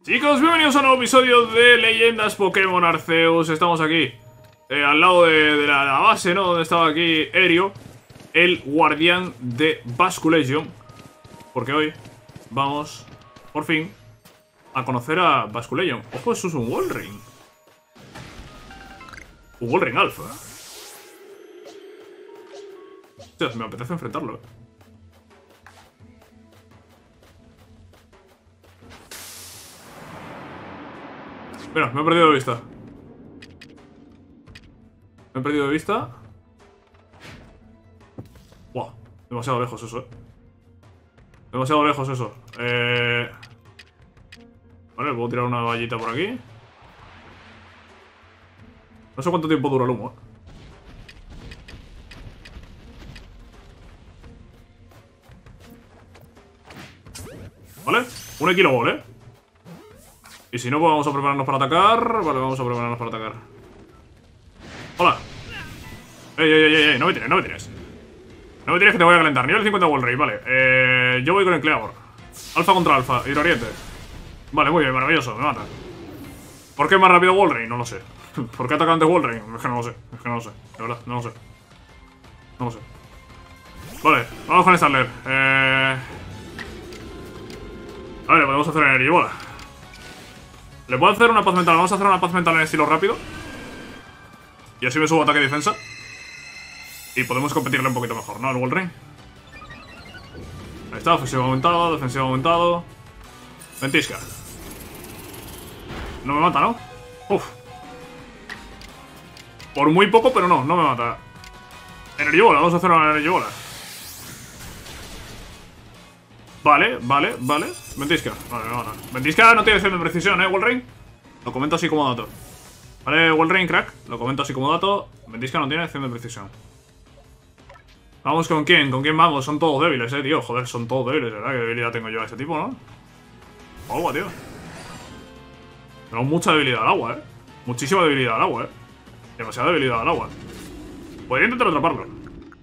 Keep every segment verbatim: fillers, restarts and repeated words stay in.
Chicos, bienvenidos a un nuevo episodio de Leyendas Pokémon Arceus. Estamos aquí, eh, al lado de, de la, la base, ¿no? Donde estaba aquí Erio, el guardián de Basculation. Porque hoy vamos, por fin, a conocer a Basculation. Ojo, eso es un Walrein. Un Walrein Alpha. Hostia, me apetece enfrentarlo, eh. Mira, me he perdido de vista. Me he perdido de vista. Buah, demasiado lejos eso, eh. Demasiado lejos eso. Eh... Vale, puedo tirar una vallita por aquí. No sé cuánto tiempo dura el humo, eh. Vale, un Equiloball, eh. Y si no, pues vamos a prepararnos para atacar. Vale, vamos a prepararnos para atacar. Hola. Ey, ey, ey, ey, no me tires, no me tires. No me tires que te voy a calentar. Nivel cincuenta Walrein, vale. Eh, yo voy con el Cleavor. Alfa contra alfa, hidrooriente. Vale, muy bien, maravilloso, me mata. ¿Por qué es más rápido Walrein? No lo sé. ¿Por qué ataca antes Walrein? Es que no lo sé, es que no lo sé, de verdad, no lo sé. No lo sé. Vale, vamos con Starler. Eh... Vale, podemos hacer Energibola. Le puedo hacer una paz mental. Vamos a hacer una paz mental en estilo rápido. Y así me subo ataque y defensa. Y podemos competirle un poquito mejor, ¿no? El Walrein. Ahí está, ofensivo aumentado, defensivo aumentado. Ventisca. No me mata, ¿no? Uf. Por muy poco, pero no, no me mata. Energibola, vamos a hacer una Energibola. Vale, vale, vale. Ventisca. Vale, me mata. Ventisca no tiene cien de precisión, ¿eh, Walrein? Lo comento así como dato. Vale, Walrein, crack. Lo comento así como dato. Ventisca no tiene cien de precisión. Vamos con quién, con quién vamos. Son todos débiles, eh, tío. Joder, son todos débiles, ¿verdad? Qué debilidad tengo yo a este tipo, ¿no? Agua, tío. Tengo mucha debilidad al agua, eh. Muchísima debilidad al agua, eh. Demasiada debilidad al agua. Podría intentar atraparlo.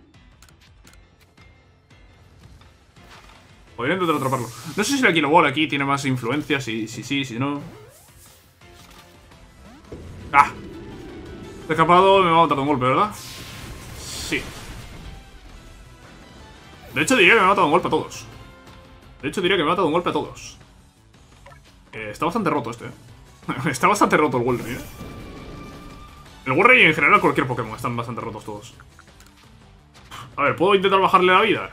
Podría intentar atraparlo. No sé si el Equiloball aquí tiene más influencia. Si sí, si, si, si no. ¡Ah! He escapado, me va a matar de un golpe, ¿verdad? Sí. De hecho diría que me ha matado de un golpe a todos. De hecho diría que me ha matado de un golpe a todos. eh, Está bastante roto este, eh. Está bastante roto el Walrein, eh. El Walrein y en general cualquier Pokémon están bastante rotos todos. A ver, ¿puedo intentar bajarle la vida?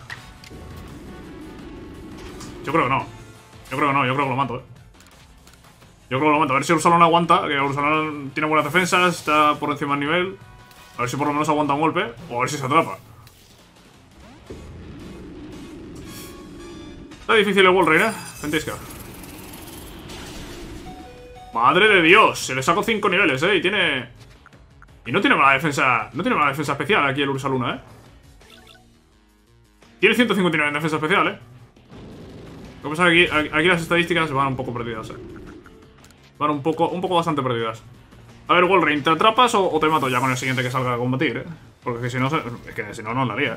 Yo creo que no. Yo creo que no, yo creo que lo mato, eh. Yo creo que lo mato. A ver si Ursalon aguanta. Que Ursalon tiene buenas defensas. Está por encima del nivel. A ver si por lo menos aguanta un golpe. O a ver si se atrapa. Está difícil el Walrein, eh. Ventisca. Madre de Dios. Se le sacó cinco niveles, eh. Y tiene... Y no tiene mala defensa. No tiene mala defensa especial aquí el Ursaluna, eh. Tiene ciento cincuenta y nueve en defensa especial, eh. Lo que pasa es que aquí, aquí las estadísticas van un poco perdidas, eh. Van un poco, un poco bastante perdidas. A ver, Walrein, ¿te atrapas o, o te mato ya con el siguiente que salga a combatir, eh? Porque si no, es que si no, no la haría, eh.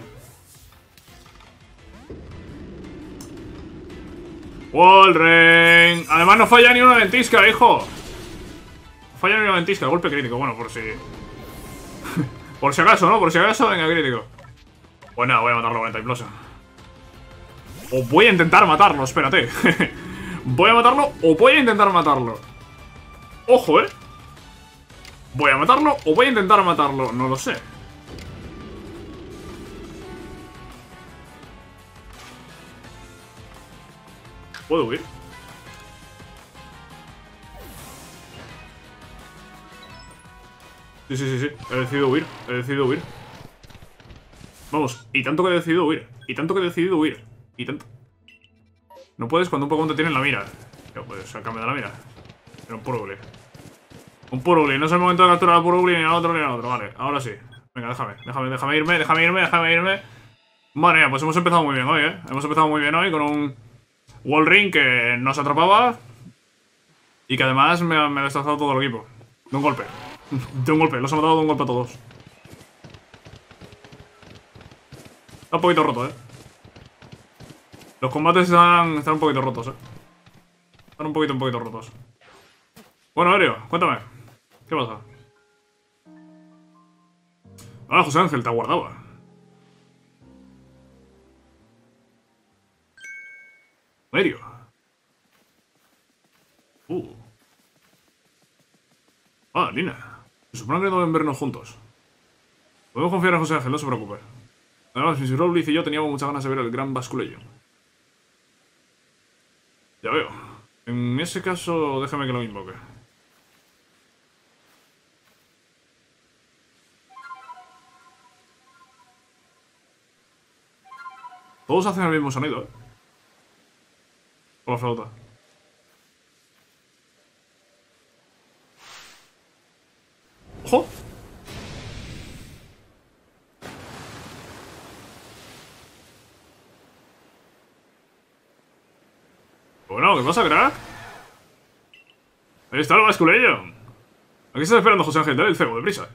Walrein. Además no falla ni una ventisca, hijo. No falla ni una ventisca, golpe crítico. Bueno, por si... por si acaso, ¿no? Por si acaso, venga, crítico. Pues nada, voy a matarlo con el Typhlosion. O voy a intentar matarlo, espérate. Voy a matarlo o voy a intentar matarlo. Ojo, eh. Voy a matarlo o voy a intentar matarlo. No lo sé. ¿Puedo huir? Sí, sí, sí, sí. He decidido huir. He decidido huir. Vamos, y tanto que he decidido huir. Y tanto que he decidido huir. Y tanto... No puedes cuando un Pokémon te tiene en la mira. No puedes, al cambio de la mira. Pero un Purugly. Un Purugly, no es el momento de capturar al Purugly ni al otro ni al otro. Vale, ahora sí. Venga, déjame, déjame, déjame irme, déjame irme, déjame irme. Vale, ya, pues hemos empezado muy bien hoy, eh. Hemos empezado muy bien hoy con un Walrein que nos atrapaba. Y que además me ha, me ha destrozado todo el equipo. De un golpe. De un golpe, los ha matado de un golpe a todos. Está un poquito roto, eh. Los combates están, están un poquito rotos, eh. Están un poquito, un poquito rotos. Bueno, Aéreo, cuéntame. ¿Qué pasa? Ah, José Ángel, te aguardaba. Aéreo. Uh. Ah, Lina. Se supone que deben vernos juntos. Podemos confiar en José Ángel, no se preocupe. Además, Miss Growlithe y yo teníamos muchas ganas de ver el gran Basculejum. Ya veo. En ese caso, déjame que lo invoque. Todos hacen el mismo sonido, ¿eh? Con la flauta. ¡Ojo! Bueno, ¿qué pasa, crack? Ahí está el Basculejum. Aquí estás esperando, José Ángel. Dale el cebo, deprisa.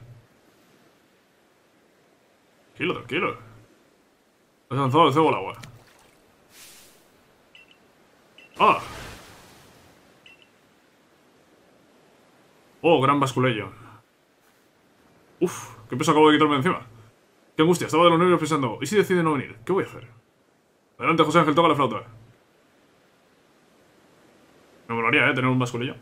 Tranquilo, tranquilo. Has lanzado el cebo al agua. ¡Ah! Oh, gran Basculejum. Uf, qué peso acabo de quitarme de encima. Qué angustia, estaba de los nervios pensando. ¿Y si decide no venir? ¿Qué voy a hacer? Adelante, José Ángel, toca la flauta. Me molaría, ¿eh? Tener un Basculejum.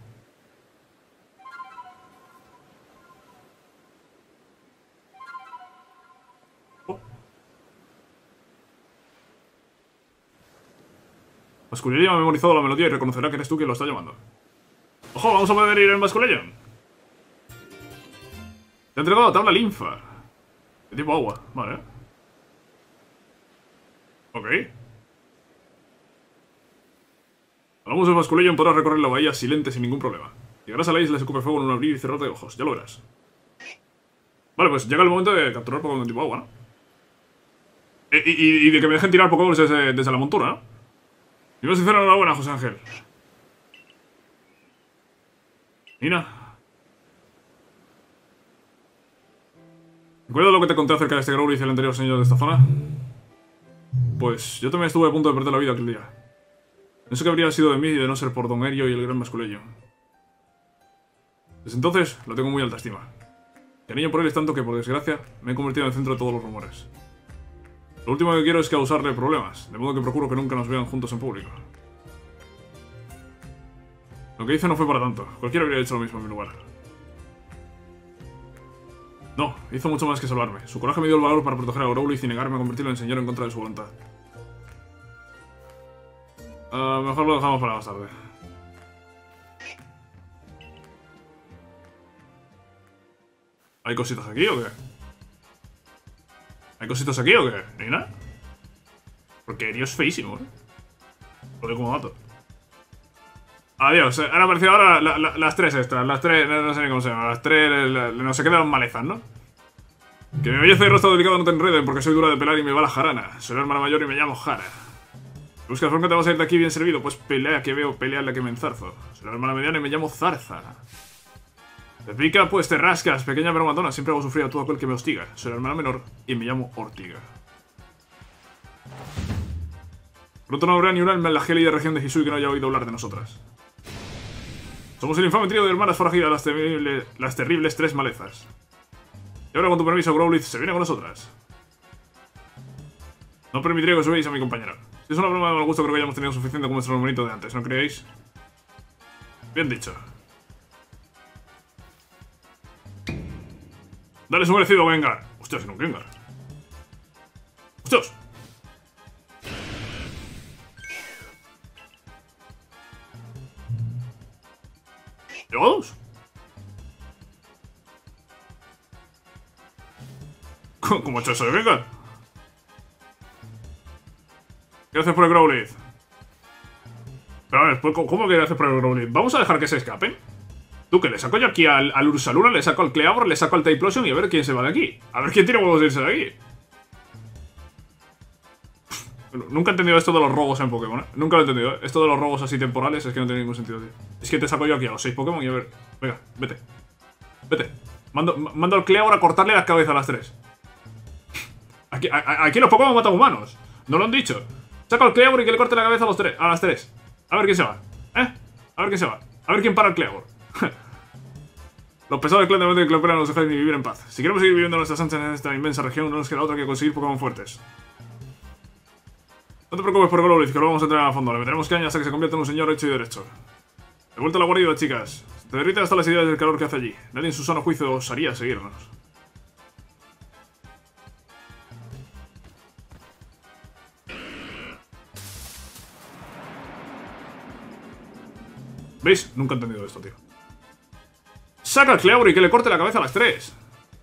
Oh. Basculejum ha memorizado la melodía y reconocerá que eres tú quien lo está llamando. ¡Ojo! Vamos a poder ir en Basculejum. Te ha entregado la tabla linfa. De tipo agua, vale. Ok. Hablamos de Basculejum, podrás recorrer la bahía silente sin ningún problema. Llegarás a la isla y se ocupe fuego en un abrir y cerrar de ojos, ya lo verás. Vale, pues llega el momento de capturar Pokémon de tipo agua, ¿no? Y, y, y de que me dejen tirar Pokémon desde, desde la montura, ¿no? Y me sincero, enhorabuena, José Ángel. Nina. ¿Recuerdas lo que te conté acerca de este Growlithe y el anterior señor de esta zona? Pues yo también estuve a punto de perder la vida aquel día. No sé qué habría sido de mí de no ser por Don Aéreo y el gran Basculejum. Desde entonces lo tengo muy alta estima. Cariño por él es tanto que, por desgracia, me he convertido en el centro de todos los rumores. Lo último que quiero es causarle problemas, de modo que procuro que nunca nos vean juntos en público. Lo que hice no fue para tanto. Cualquiera habría hecho lo mismo en mi lugar. No, hizo mucho más que salvarme. Su coraje me dio el valor para proteger a Growlithe y negarme a convertirlo en señor en contra de su voluntad. Uh, mejor lo dejamos para más tarde. ¿Hay cositas aquí o qué? ¿Hay cositas aquí o qué? ¿Ni nada? Porque Aéreo es feísimo, ¿eh? Lo digo como dato. Adiós, eh. Han aparecido ahora la, la, las tres extras, las tres, no, no sé ni cómo se llaman, las tres, la, no sé qué de las malezas, ¿no? Que mi belleza y rostro delicado no te enreden porque soy dura de pelar y me va la jarana. Soy la hermana mayor y me llamo Jara. Buscas forma que te vas a ir de aquí bien servido, pues pelea que veo, pelea la que me enzarzo. Soy la hermana mediana y me llamo Zarza. Te pica, pues te rascas, pequeña pero matona, siempre hago sufrir a todo aquel que me hostiga. Soy la hermana menor y me llamo Ortiga. Pronto no habrá ni un alma en la gélida región de Hisui que no haya oído hablar de nosotras. Somos el infame trío de hermanas forajidas, las, terrible, las terribles tres malezas. Y ahora, con tu permiso, Growlithe se viene con nosotras. No permitiré que os veáis a mi compañera. Si es una broma de mal gusto, creo que hayamos tenido suficiente con nuestro hermanito de antes, ¿no creéis? Bien dicho. Dale su merecido, Gengar. Hostias, en un Gengar. ¡Hostias! ¿Llevados? ¿Cómo ha hecho eso de Gengar? ¿Qué haces por el Growlithe? Pero a ver, ¿cómo que haces por el Growlithe? ¿Vamos a dejar que se escapen? Tú, que le saco yo aquí al, al Ursaluna, le saco al Cleavor, le saco al Typhlosion y a ver quién se va de aquí. A ver quién tiene huevos de irse de aquí. Bueno, nunca he entendido esto de los robos en Pokémon, ¿eh? Nunca lo he entendido, ¿eh? Esto de los robos así temporales es que no tiene ningún sentido, tío. Es que te saco yo aquí a los seis Pokémon y a ver... Venga, vete. Vete. Mando, mando al Cleavor a cortarle las cabezas a las tres. Aquí, a, aquí los Pokémon matan humanos. No lo han dicho. Saco al Cleavor y que le corte la cabeza a los tres, a las tres. A ver quién se va. ¿Eh? A ver quién se va. A ver quién para el Cleavor. Los pesados clan de momento que no nos dejan ni vivir en paz. Si queremos seguir viviendo nuestras anchas en esta inmensa región, no nos queda otra que conseguir Pokémon fuertes. No te preocupes por Growlithe, que lo vamos a entrenar a fondo. Le meteremos caña hasta que se convierta en un señor hecho y derecho. De vuelta a la guarida, chicas. Se te derriten hasta las ideas del calor que hace allí. Nadie en su sano juicio osaría seguirnos. ¿Veis? Nunca he entendido esto, tío. ¡Saca al Cleaur y que le corte la cabeza a las tres!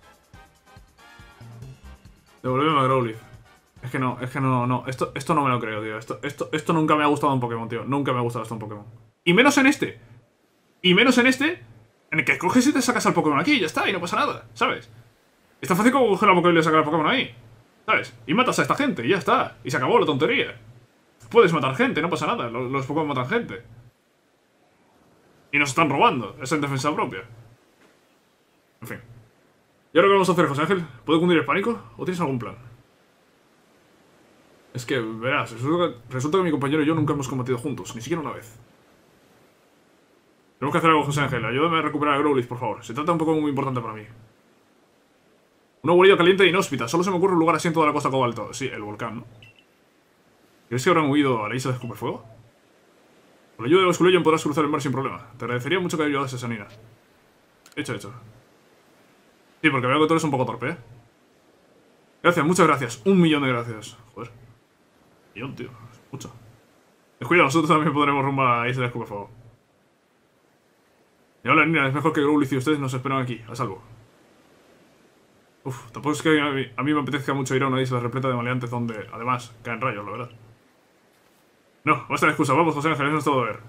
Devolveme a Growlithe. Es que no, es que no, no. Esto, esto no me lo creo, tío. Esto, esto, esto nunca me ha gustado en Pokémon, tío. Nunca me ha gustado esto en Pokémon. Y menos en este. Y menos en este, en el que coges y te sacas al Pokémon aquí y ya está, y no pasa nada, ¿sabes? Es tan fácil como coger la Pokéball y sacar al Pokémon ahí, ¿sabes? Y matas a esta gente y ya está. Y se acabó la tontería. Puedes matar gente, no pasa nada. Los, los Pokémon matan gente. Y nos están robando. Es en defensa propia. En fin. ¿Y ahora qué vamos a hacer, José Ángel? ¿Puede cundir el pánico? ¿O tienes algún plan? Es que, verás, resulta que, resulta que mi compañero y yo nunca hemos combatido juntos, ni siquiera una vez. Tenemos que hacer algo, José Ángel. Ayúdame a recuperar a Growlithe, por favor. Se trata de un Pokémon muy importante para mí. Una guarida caliente e inhóspita. Solo se me ocurre un lugar así en toda la costa cobalto. Sí, el volcán, ¿no? ¿Crees que habrán huido a la isla de Escupefuego? Con la ayuda de Basculegion podrás cruzar el mar sin problema. Te agradecería mucho que ayudas a Sanina. Hecho, hecho. Sí, porque veo que tú eres un poco torpe, ¿eh? Gracias, muchas gracias. Un millón de gracias. Joder. Millón, tío. Es mucho. Descuida, nosotros también podremos rumbo a la isla de Escupefuego. Y ahora, Nina, es mejor que Growlithe y ustedes nos esperan aquí, a salvo. Uf, tampoco es que a mí, a mí me apetezca mucho ir a una isla repleta de maleantes donde, además, caen rayos, la verdad. No, basta de excusa. Vamos, José Ángel, eso es todo de ver.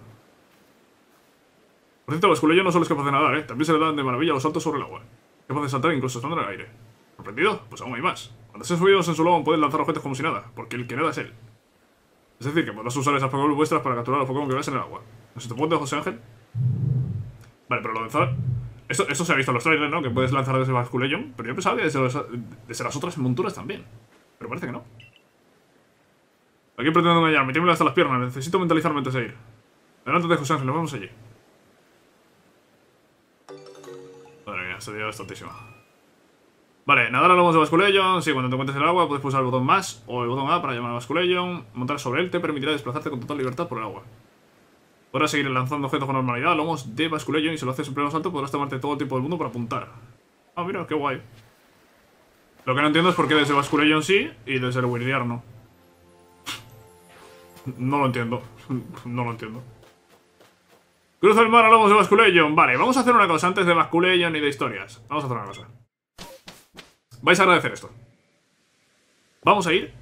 Por cierto, Basculegion no solo es capaz de nadar, ¿eh? También se le dan de maravilla los saltos sobre el agua. Capaz de saltar incluso estando en el aire. ¿Sorprendido? Pues aún hay más. Cuando estés subidos en su lomo pueden lanzar objetos como si nada, porque el que nada es él. Es decir, que podrás usar esas Pokémon vuestras para capturar a los Pokémon que veas en el agua. ¿No se te puede, José Ángel? Vale, pero lo de lanzar... Esto, esto se ha visto en los trailers, ¿no? Que puedes lanzar desde Basculegion, pero yo pensaba que desde, los, desde las otras monturas también. Pero parece que no. ¿A quién pretendo engañarme? Tiembla hasta las piernas. Necesito mentalizarme antes de ir. Adelante, José Ángel, nos vemos allí. Madre mía, esta día es tontísima. Vale, nadar a lomos de Basculegion. Sí, cuando te encuentres en el agua puedes pulsar el botón más o el botón A para llamar a Basculegion. Montar sobre él te permitirá desplazarte con total libertad por el agua. Podrás seguir lanzando objetos con normalidad a lomos de Basculegion y si lo haces en pleno salto podrás tomarte todo el tiempo del mundo para apuntar. Ah, mira, qué guay. Lo que no entiendo es por qué desde Basculegion sí y desde el Wirdiar no. No lo entiendo. No lo entiendo. Cruza el mar a lomos de Basculegion. Vale, vamos a hacer una cosa antes de Basculegion y de historias. Vamos a hacer una cosa. Vais a agradecer esto. Vamos a ir.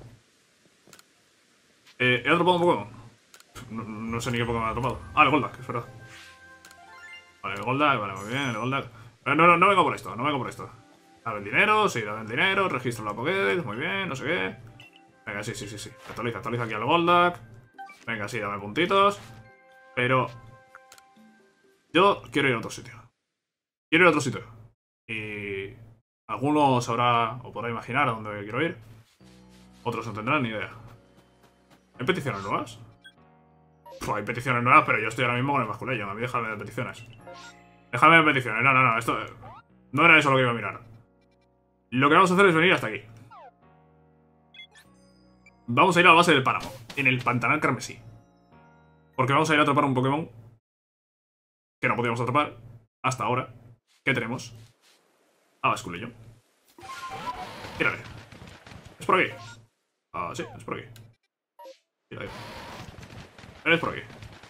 Eh, ¿He atrapado un Pokémon? No, no sé ni qué Pokémon he atrapado. Ah, el Goldak, es verdad. Vale, el Goldak, vale, muy bien, el Goldak. No, no, no vengo por esto, no vengo por esto. Dame el dinero, sí, dame el dinero, registro la Pokédex, muy bien, no sé qué. Venga, sí, sí, sí, sí. Actualiza, actualiza aquí al Goldak. Venga, sí, dame puntitos. Pero... yo quiero ir a otro sitio. Quiero ir a otro sitio. Y... algunos sabrá o podrá imaginar a dónde quiero ir. Otros no tendrán ni idea. ¿Hay peticiones nuevas? Puf, hay peticiones nuevas, pero yo estoy ahora mismo con el Basculegion. A mí déjame de peticiones. Déjame de peticiones. No, no, no. Esto... no era eso lo que iba a mirar. Lo que vamos a hacer es venir hasta aquí. Vamos a ir a la base del páramo. En el Pantanal Carmesí. Porque vamos a ir a atrapar un Pokémon que no podíamos atrapar hasta ahora. ¿Qué tenemos? A Basculegion. Tírale. ¿Es por aquí? Ah, sí, es por aquí. Tírale. Es por aquí.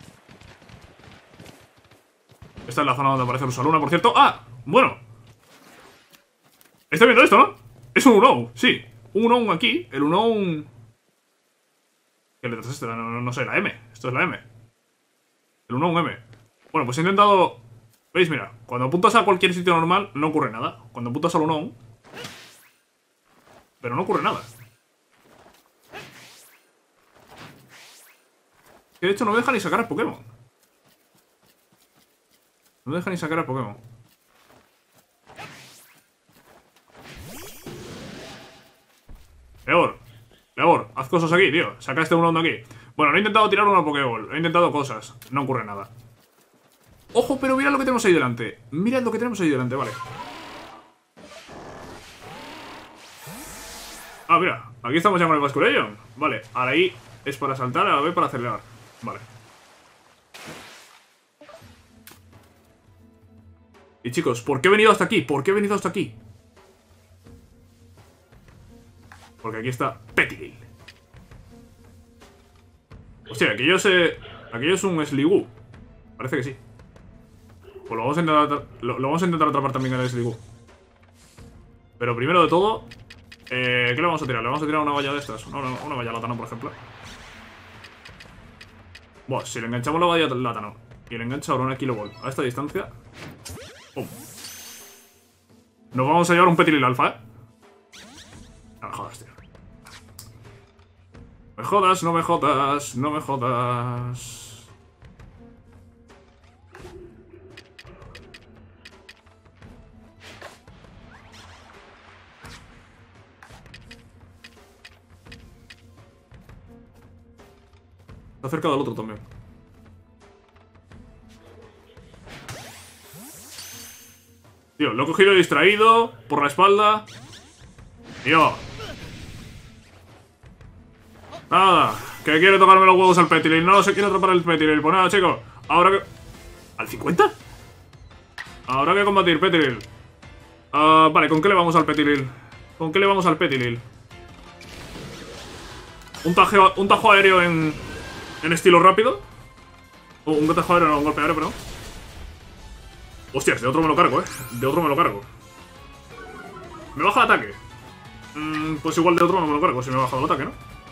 Esta es la zona donde aparece Ursaluna, por cierto. ¡Ah! Bueno. ¿Está viendo esto, no? Es un Unown, sí. Un Unown aquí. El Unown... ¿qué letra es esta? No, no, no sé, la M. Esto es la M. El Unown M. Bueno, pues he intentado... ¿veis? Mira, cuando apuntas a cualquier sitio normal no ocurre nada. Cuando apuntas al Unown... pero no ocurre nada. Que de hecho no me deja ni sacar al Pokémon. No me deja ni sacar al Pokémon. Peor. Peor. Haz cosas aquí, tío. Saca este Unown de aquí. Bueno, no he intentado tirar una Pokéball. He intentado cosas. No ocurre nada. Ojo, pero mirad lo que tenemos ahí delante. Mirad lo que tenemos ahí delante, vale. Ah, mira, aquí estamos ya con el Basculation. Vale, ahora ahí es para saltar, a la B para acelerar. Vale. Y chicos, ¿por qué he venido hasta aquí? ¿Por qué he venido hasta aquí? Porque aquí está Petilil. Hostia, aquello es, eh, aquello es un Sliggoo. Parece que sí. Pues lo vamos a intentar, lo, lo vamos a intentar atrapar también al Sliggoo. Pero primero de todo, eh, ¿qué le vamos a tirar? Le vamos a tirar una valla de estas. Una, una valla látano, por ejemplo. Bueno, si le enganchamos la valla látano y le engancha ahora una kilovolt a esta distancia, ¡pum! Nos vamos a llevar un Petilil alfa, ¿eh? No me jodas, tío. Me jodas, no me jodas, no me jodas. Está cerca del otro también. Tío, lo he cogido distraído por la espalda. Tío. Nada, que quiere tocarme los huevos al Petilil. No se quiere atrapar el Petilil. Pues nada, chicos. Ahora que... ¿Al cincuenta? Habrá que combatir, Petilil. Uh, vale, ¿con qué le vamos al Petilil? ¿Con qué le vamos al Petilil? Un, tajeo, un tajo aéreo en... En estilo rápido. Uh, un tajo aéreo, no, un golpe aéreo, pero no. Hostias, de otro me lo cargo, eh. De otro me lo cargo. ¿Me baja el ataque? Mm, pues igual de otro no me lo cargo si me ha bajado el ataque, ¿no?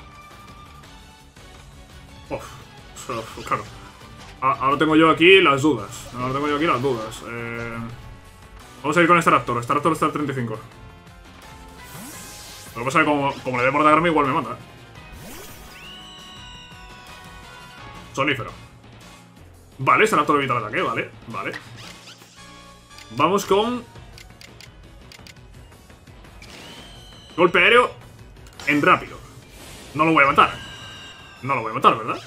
Uf, uf, claro. Ahora tengo yo aquí las dudas. Ahora tengo yo aquí las dudas. Eh... Vamos a ir con este Raptor. Este Raptor está al treinta y cinco. Lo que pasa es que como, como le dé por atacarme, igual me mata, ¿eh? Sonífero. Vale, este Raptor evita el ataque, vale, vale. Vamos con... Golpe aéreo en rápido. No lo voy a matar. No lo voy a matar, ¿verdad?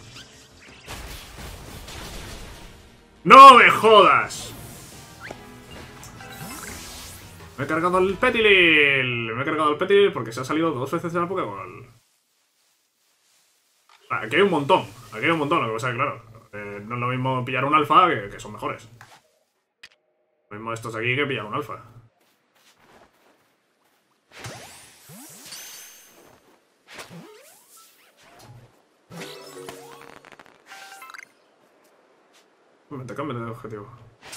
¡No me jodas! Me he cargado el Petilil. Me he cargado el Petilil porque se ha salido dos veces de la Pokéball. Aquí hay un montón. Aquí hay un montón. Lo que pasa es que, claro, eh, no es lo mismo pillar un alfa que, que son mejores. Lo mismo estos aquí que pillar un alfa. Cámbiate, cámbiate de objetivo.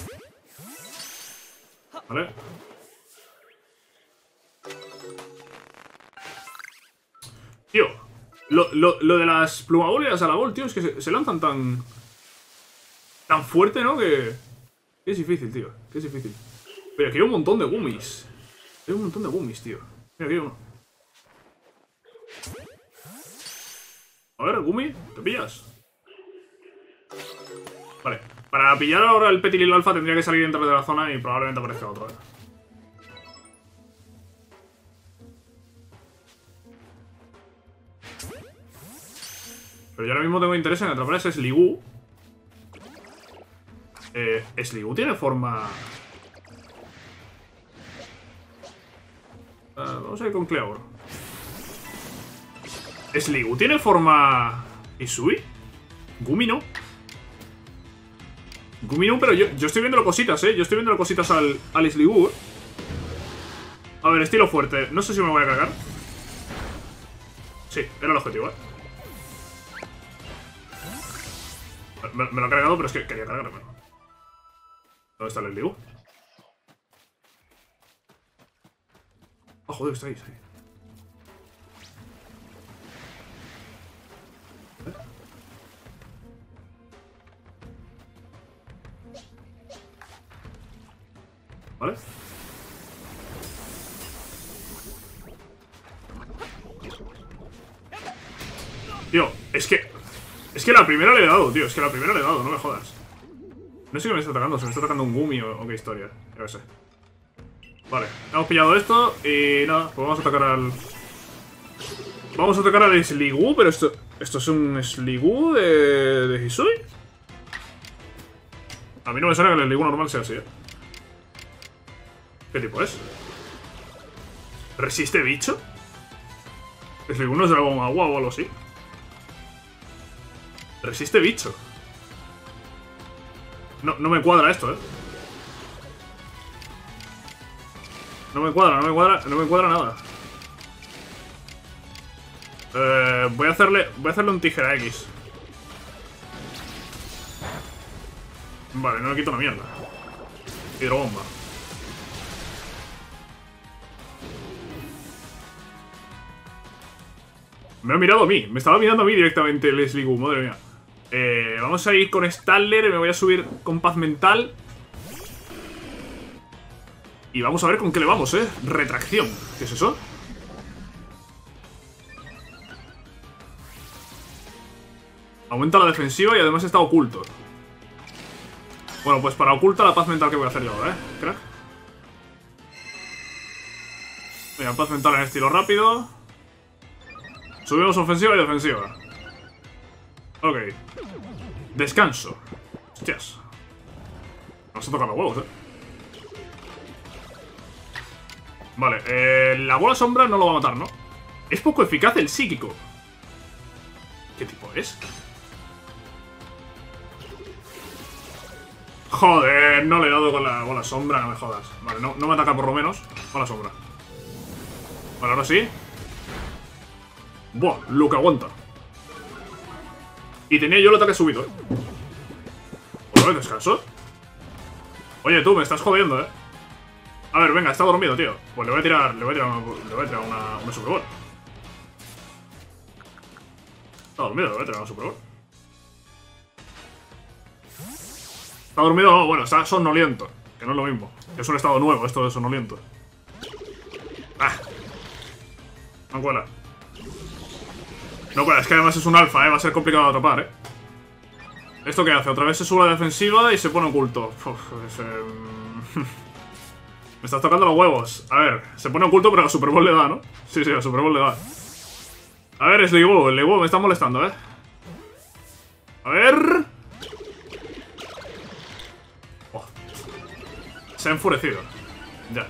Vale. Tío, lo, lo, lo de las plumabólidas a la bol, tío, es que se, se lanzan tan... Tan fuerte, ¿no? Que... que es difícil, tío. Que es difícil. Pero aquí hay un montón de gummies. Hay un montón de gummies, tío. Mira, aquí hay uno. A ver, Gumi, ¿te pillas? Vale. Para pillar ahora el Petilil alfa tendría que salir dentro de la zona y probablemente aparezca otro, ¿eh? Pero yo ahora mismo tengo interés en atrapar a ese Sliggoo. Eh, Sliggoo tiene forma... Uh, vamos a ir con Cleaur. ¿Sliggoo tiene forma... Isui? Gumi no. Gumi no, pero yo, yo estoy viendo cositas, eh. Yo estoy viendo cositas al, al Sliggoo, eh. A ver, estilo fuerte. No sé si me voy a cargar. Sí, era el objetivo, eh. Me, me lo he cargado, pero es que quería cargármelo. ¿Dónde está el Sliggoo? Ah, joder, está ahí, está ahí. ¿Vale? Tío, es que... Es que la primera le he dado, tío. Es que la primera le he dado, no me jodas. No sé qué me está atacando, se me está atacando un Gumi o, o qué historia. Yo qué sé. Vale, hemos pillado esto y nada, pues vamos a atacar al... Vamos a atacar al Sliggoo, pero esto... ¿Esto es un Sliggoo de... de Hisui? A mí no me suena que el Sliggoo normal sea así, ¿eh? ¿Qué tipo es? ¿Resiste bicho? ¿El Sliggoo no es dragón agua o algo así? Resiste bicho. No, no me cuadra esto, ¿eh? No me cuadra, no me cuadra, no me cuadra nada. Eh, voy a hacerle, voy a hacerle un tijera X. Vale, no le quito una mierda. Hidrobomba. Me ha mirado a mí, me estaba mirando a mí directamente el Sliggoo, madre mía. Eh, vamos a ir con Stadler, me voy a subir con paz mental. Y vamos a ver con qué le vamos, eh. Retracción, ¿qué es eso? Aumenta la defensiva y además está oculto. Bueno, pues para oculta la paz mental que voy a hacer yo ahora, eh, crack. Mira, paz mental en estilo rápido. Subimos ofensiva y defensiva. Ok. Descanso. Hostias. Nos ha tocado los huevos, eh. Vale, eh, la bola sombra no lo va a matar, ¿no? Es poco eficaz el psíquico. ¿Qué tipo es? Joder, no le he dado con la bola sombra, no me jodas. Vale, no, no me ataca por lo menos. Bola sombra. Vale, ahora sí. Buah, lo que aguanta. Y tenía yo el ataque subido, eh. ¿Otra vez descanso? Oye, tú, me estás jodiendo, eh. A ver, venga, está dormido, tío. Pues le voy a tirar, le voy a tirar una, le voy a tirar una, una Super Bowl. Está dormido, le voy a tirar una Super Bowl. Está dormido, no, bueno, está somnoliento. Que no es lo mismo. Es un estado nuevo esto de somnoliento. Ah. No cuela. No cuela, es que además es un alfa, eh. Va a ser complicado de atrapar, eh. ¿Esto qué hace? Otra vez se sube a la defensiva y se pone oculto. Uf, es, eh... Me estás tocando los huevos. A ver, se pone oculto, pero a la Super Bowl le da, ¿no? Sí, sí, a la Super Bowl le da. A ver, Sliggoo, el Sliggoo me está molestando, ¿eh? A ver... Oh. Se ha enfurecido. Ya.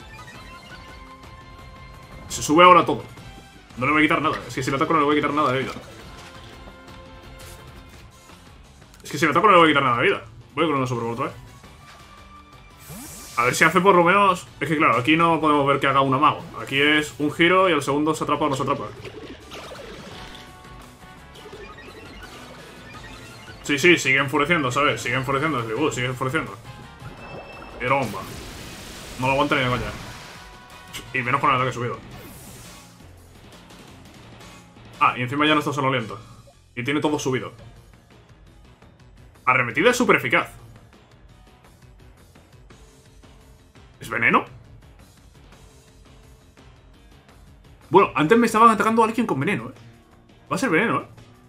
Se sube ahora todo. No le voy a quitar nada. Es que si le ataco no le voy a quitar nada de vida. Es que si le ataco no le voy a quitar nada de vida. Voy con una Super Bowl otra vez. A ver si hace por lo menos... Es que claro, aquí no podemos ver que haga un amago. Aquí es un giro y el segundo se atrapa o no se atrapa. Sí, sí, sigue enfureciendo, ¿sabes? Sigue enfureciendo, Sliggoo, sigue enfureciendo. Hidrobomba. No lo aguanta ni de coña. Y menos con el ataque subido. Ah, y encima ya no está somnoliento. Y tiene todo subido. Arremetida es súper eficaz. ¿Es veneno? Bueno, antes me estaban atacando a alguien con veneno, ¿eh? Va a ser veneno, ¿eh?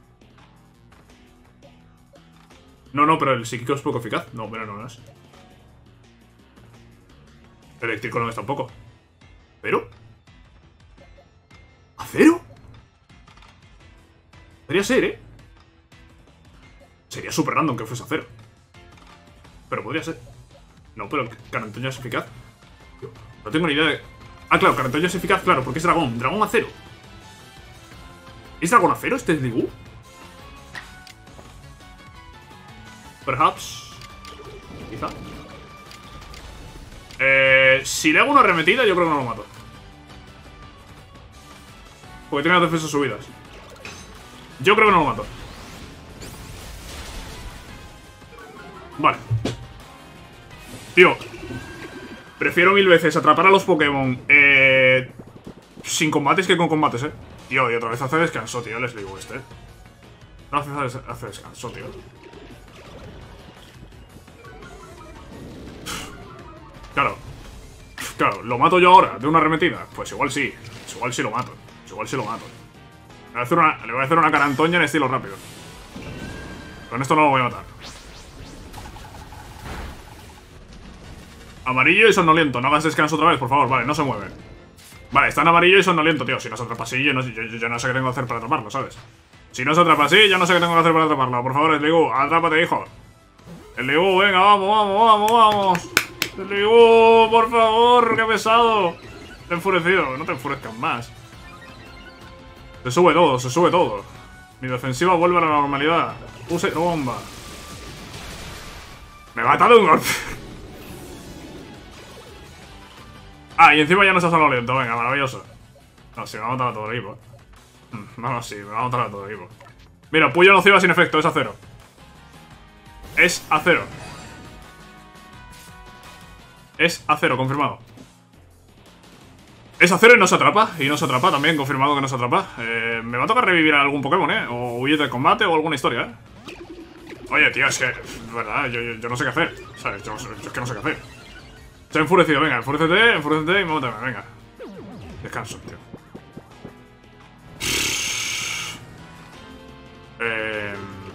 No, no, pero el psíquico es poco eficaz. No, veneno no es. Eléctrico no es tampoco. ¿Pero? ¿Acero? Podría ser, ¿eh? Sería súper random que fuese acero. Pero podría ser. No, pero Carantoña es eficaz. No tengo ni idea de... Ah, claro, Carantoña es eficaz, claro, porque es dragón. Dragón acero. ¿Es dragón acero este Sliggoo? Perhaps. Quizá. Eh, si le hago una arremetida, yo creo que no lo mato. Porque tiene las defensas subidas. Yo creo que no lo mato. Vale. Tío, prefiero mil veces atrapar a los Pokémon eh, sin combates que con combates, eh. Tío, y otra vez hace descanso, tío, les digo este. No hace, hace descanso, tío. Claro. Claro, ¿lo mato yo ahora de una arremetida? Pues igual sí. Pues igual sí lo mato. Pues igual sí lo mato. Le voy a hacer una, le voy a hacer una Carantoña en estilo rápido. Con esto no lo voy a matar. Amarillo y somnoliento. No hagas descanso otra vez, por favor. Vale, no se mueve. Vale, está en amarillo y somnoliento, tío. Si no se atrapa así, yo no, yo, yo no sé qué tengo que hacer para atraparlo, ¿sabes? Si no se atrapa así, yo no sé qué tengo que hacer para atraparlo. Por favor, Sliggoo, atrápate, hijo. El Ligu, venga, vamos, vamos, vamos, vamos. El Ligu, por favor, qué pesado. Te he enfurecido, no te enfurezcas más. Se sube todo, se sube todo. Mi defensiva vuelve a la normalidad. Use bomba. Me mata de un golpe. Ah, y encima ya nos ha salvado lento, venga, maravilloso. No, sí, me va a matar a todo el equipo. No, no, sí, me va a matar a todo el equipo. Mira, puyo nociva sin efecto, es acero. Es acero. Es acero, confirmado. Es acero y no se atrapa. Y no se atrapa también, confirmado que no se atrapa. eh, Me va a tocar revivir a algún Pokémon, eh. O huir del combate o alguna historia, eh. Oye, tío, es que... Es verdad, yo, yo, yo no sé qué hacer. ¿Sabes? Yo, yo es que no sé qué hacer. Se ha enfurecido, venga, enfurécete, enfurécete y mátame, venga. Descanso, tío. Eh...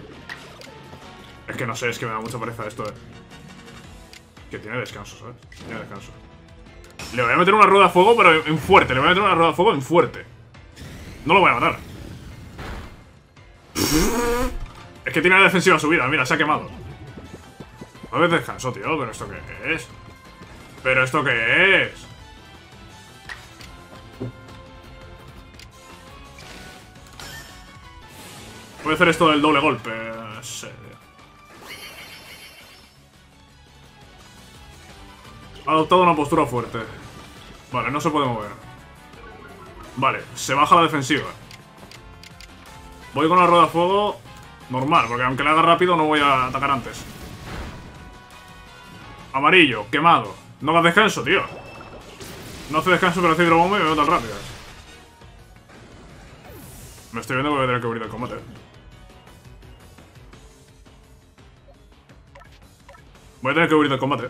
Es que no sé, es que me da mucha pereza esto, eh. Que tiene descanso, ¿sabes? Tiene descanso. Le voy a meter una rueda de fuego, pero en fuerte. Le voy a meter una rueda de fuego en fuerte. No lo voy a matar. Es que tiene la defensiva subida, mira, se ha quemado. A ver, descanso, tío, pero ¿esto qué es? ¿Pero esto qué es? Voy a hacer esto del doble golpe. No sé, tío. Ha adoptado una postura fuerte. Vale, no se puede mover. Vale, se baja la defensiva. Voy con la rueda de fuego normal, porque aunque le haga rápido no voy a atacar antes. Amarillo, quemado. No hagas descanso, tío. No hace descanso, pero hace hidrobomba y me veo tan rápidas. Me estoy viendo que voy a tener que huir del combate. Voy a tener que huir del combate.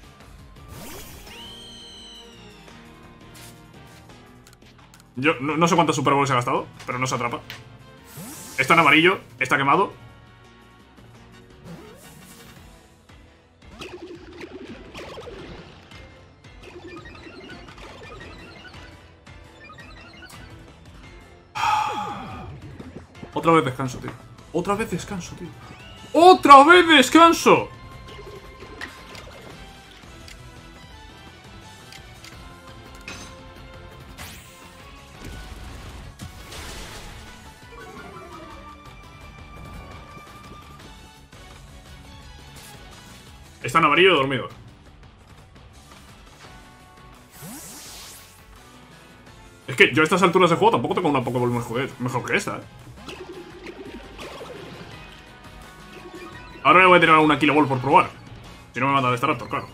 Yo no, no sé cuántos Super Bowls he gastado, pero no se atrapa. Está en amarillo, está quemado. Otra vez descanso, tío. Otra vez descanso, tío. ¡Otra vez descanso! Está en amarillo y dormido. Es que yo a estas alturas de juego tampoco tengo una Pokéball mejor que esta, eh. Ahora le voy a tirar una Kilo Ball por probar. Si no me mata de Staraptor, claro.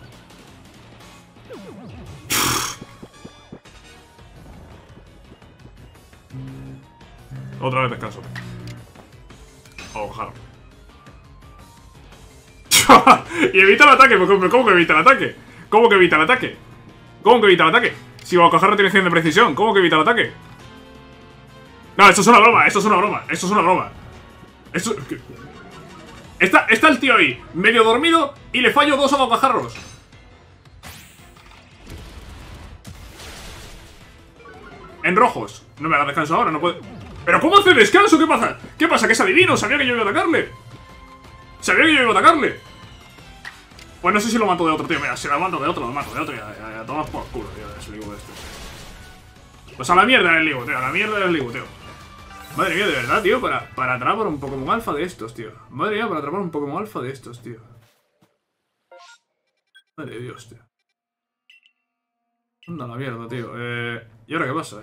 Otra vez descanso. Ojalá. Y evita el ataque. ¿Cómo que evita el ataque? ¿Cómo que evita el ataque? ¿Cómo que evita el ataque? Si Bocajarro tiene cien de precisión, ¿cómo que evita el ataque? No, esto es una broma, esto es una broma, esto es una broma. Esto... Está, está el tío ahí, medio dormido, y le fallo dos a Bocajarros. En rojos. No me haga descanso ahora, no puede... ¿Pero cómo hace descanso? ¿Qué pasa? ¿Qué pasa? ¿Que es adivino? ¿Sabía que yo iba a atacarle? ¿Sabía que yo iba a atacarle? Pues no sé si lo mato de otro, tío. Mira, si lo mato de otro, lo mato de otro. Ya, ya, ya, tomas por culo, tío, ese Ligu este. Pues a la mierda del Ligu, tío. A la mierda del Ligu, tío. Madre mía, de verdad, tío. Para, para atrapar un Pokémon alfa de estos, tío. Madre mía, para atrapar un Pokémon alfa de estos, tío. Madre de Dios, tío. Anda la mierda, tío. Eh, ¿Y ahora qué pasa?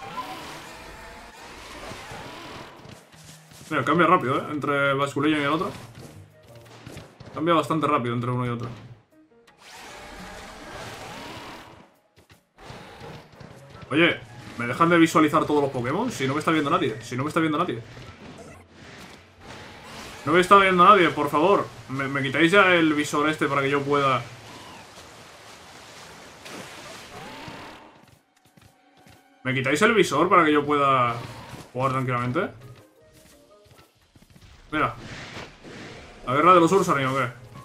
Mira, cambia rápido, ¿eh? Entre el Basculeño y el otro. Cambia bastante rápido entre uno y otro. Oye, ¿me dejan de visualizar todos los Pokémon? Si no me está viendo nadie. Si no me está viendo nadie. No me está viendo nadie, por favor. ¿Me, me quitáis ya el visor este para que yo pueda... ¿Me quitáis el visor para que yo pueda jugar tranquilamente? Mira. ¿La guerra de los Ursaring o qué?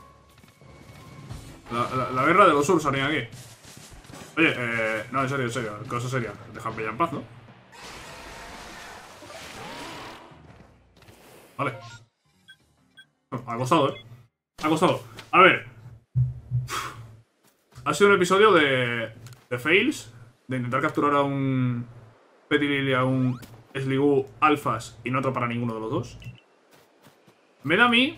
La, la, la guerra de los Ursaring aquí. Oye, eh... no, en serio, en serio. Cosa seria. Dejadme ya en paz, ¿no? Vale. Ha costado, ¿eh? Ha costado. A ver. Ha sido un episodio de... De fails. De intentar capturar a un... Petilil y a un... Sliggoo alfas y no atrapar a ninguno de los dos. Me da a mí...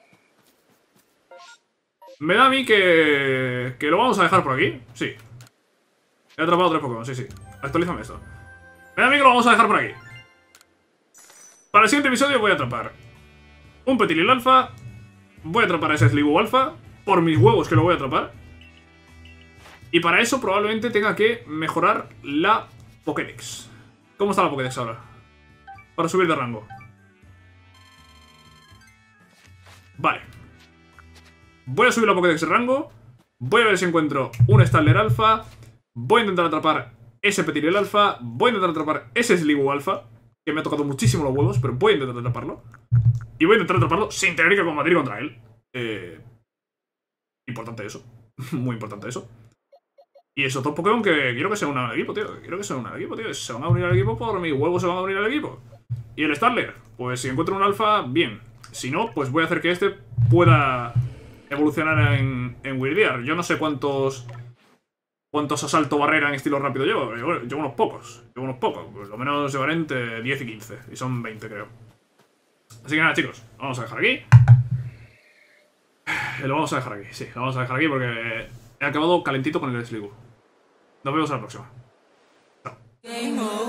Me da a mí que... Que lo vamos a dejar por aquí. Sí. He atrapado tres Pokémon, sí, sí. Actualízame esto. Me da a mí que lo vamos a dejar por aquí. Para el siguiente episodio voy a atrapar un Petilil alfa. Voy a atrapar a ese Sliggoo alfa. Por mis huevos que lo voy a atrapar. Y para eso probablemente tenga que mejorar la Pokédex. ¿Cómo está la Pokédex ahora? Para subir de rango. Vale. Voy a subir la Pokédex de rango. Voy a ver si encuentro un Stantler alfa. Voy a intentar atrapar ese Petilil alfa. Voy a intentar atrapar ese Sliggoo alfa, que me ha tocado muchísimo los huevos, pero voy a intentar atraparlo. Y voy a intentar atraparlo sin tener que combatir contra él. Eh... Importante eso. Muy importante eso. Y esos dos Pokémon que quiero que se unan al equipo, tío. Quiero que se unan al equipo, tío. Se van a unir al equipo por mis huevos, se van a unir al equipo. Y el Stantler, pues si encuentro un alfa, bien. Si no, pues voy a hacer que este pueda evolucionar en, en Weirdear. Yo no sé cuántos cuántos asalto barrera en estilo rápido llevo. Llevo, llevo unos pocos. Llevo unos pocos. Por lo menos llevaré entre diez y quince. Y son veinte, creo. Así que nada, chicos. Vamos a dejar aquí. Lo vamos a dejar aquí. Sí, lo vamos a dejar aquí porque he acabado calentito con el Sliggoo. Nos vemos a la próxima. Chao.